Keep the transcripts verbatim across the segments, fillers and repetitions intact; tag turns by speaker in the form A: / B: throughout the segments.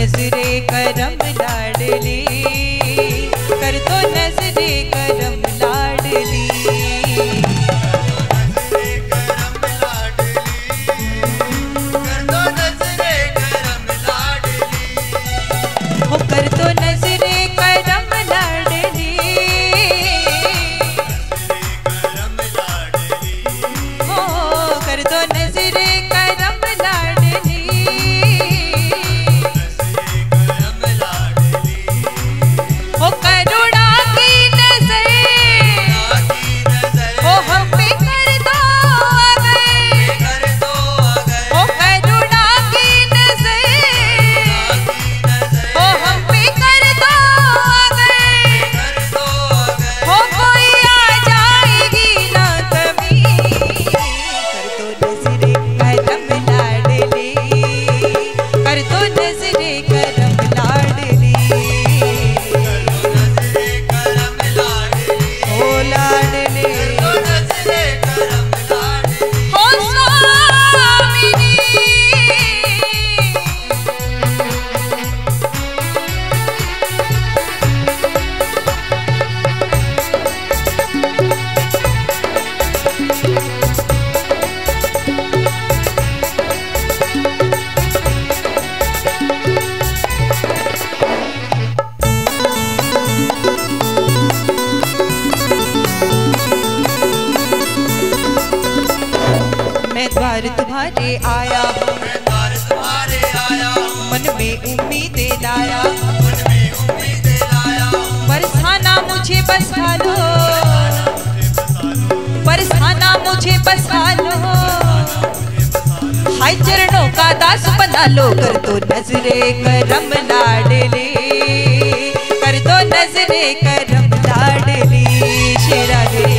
A: नजरे करम लाडली, कर दो नजरे करम लाडली। हो कर दो नजरे करम लाडली, हो कर दो नजरे करम लाडली। हो करुणा की नजर हो हम पे कर दो अगर, हो करुणा की नजर हो हम पे कर दो अगर, हो कोई आ जाएगी ना कभी। कर दो नजरे करम लाडली, कर दो नजरे करम लाडली। ओ लाडली हो स्वामिनी। मैं द्वार तुम्हारे आया हूँ, मन में उम्मीदें लाया, बरसाना मुझे बसा लो, बरसाना मुझे बसा लो। हाय चरणों का दास बना लो, कर दो नजरे करम लाडली, कर दो नजरे करम लाडली। शेरा रे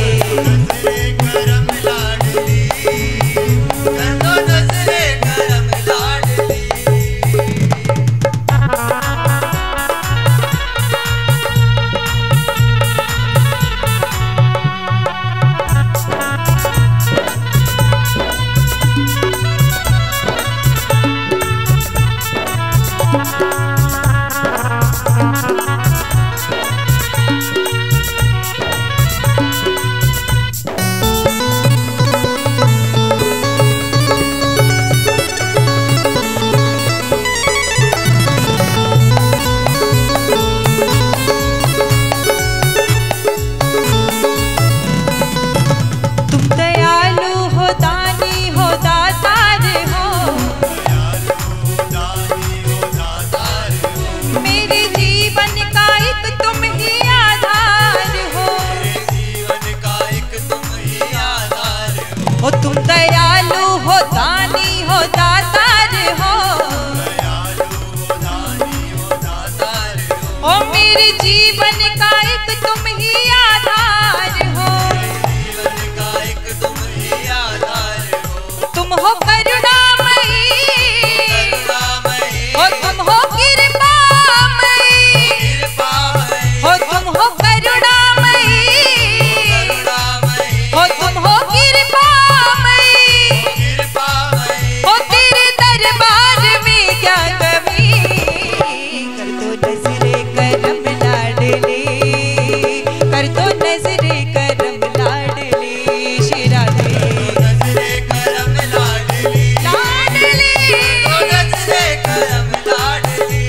A: हो तुम दयालु हो दानी हो दातार हो, ओ मेरे जीवन का एक तुम ही आधार हो। तुम हो करुणामयी, हो तुम हो कृपामयी, हो तुम हो करुणामयी, हो तुम हो हो तेरे दरबार में क्या कमी। कर दो नजरे करम लाडली, कर दो नजरे करम लाडली। शेरा दे नजरे करम लाडली, लाडली नजरे करम लाडली।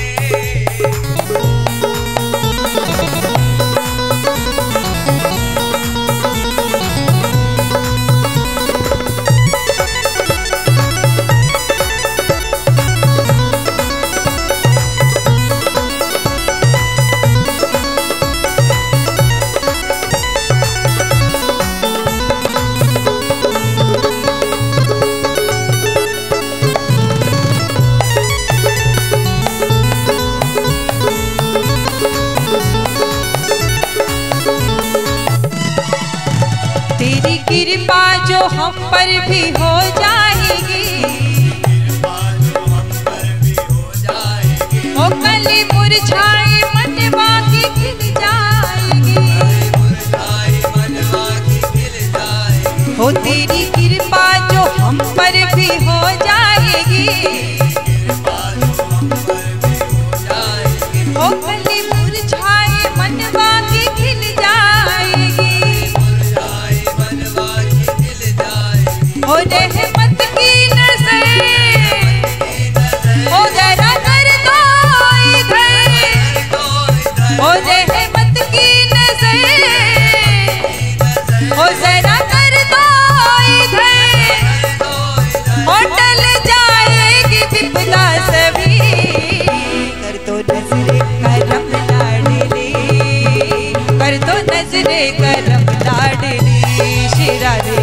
A: तेरी कृपा जो हम पर भी हो जाएगी, ओ कली मुरझाई मनवा की खिल जाएगी। हो तेरी कृपा जो हम पर भी हो जाएगी, नजरे करम लाडली, कर दो नजरे करम लाडली शेरा रे।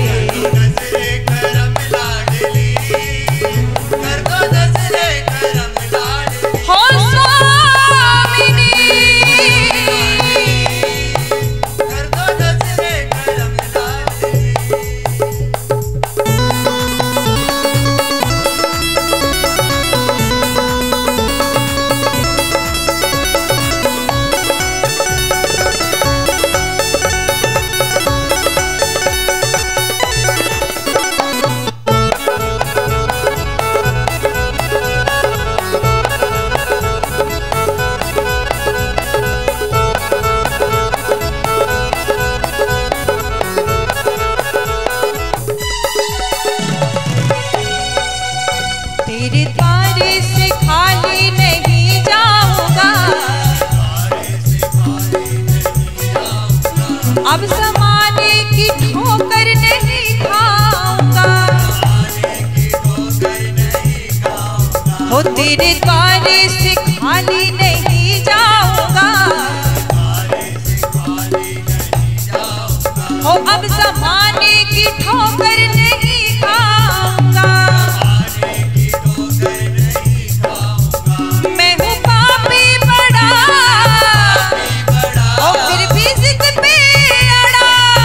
A: तेरे द्वारे से खाली नहीं जाऊंगा, अब ज़माने की ठोकर नहीं खाऊंगा, हो तेरे द्वारे से खाली नहीं जाऊंगा, हो अब ज़माने की ठोकर नहीं खाऊंगा। मैं हूँ पापी बड़ा, ओ फिर भी जिद पे अड़ा,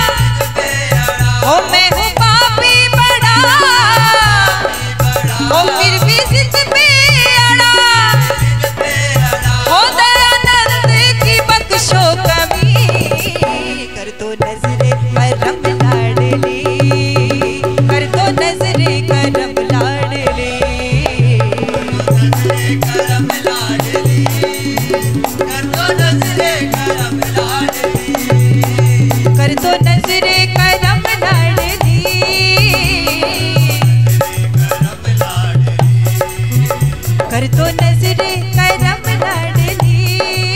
A: ओ मैं हूँ पापी बड़ा, ओ फिर भी जिद पे अड़ा, हो दयानंद की बख्शो कमी, कर दो नजरे करम लाडली, कर दो नजरे करम लाडली, करम लाडली, कर दो नजरे करम लाडली, कर दो नजरे करम लाडली, कर दो नजरे करम लाडली।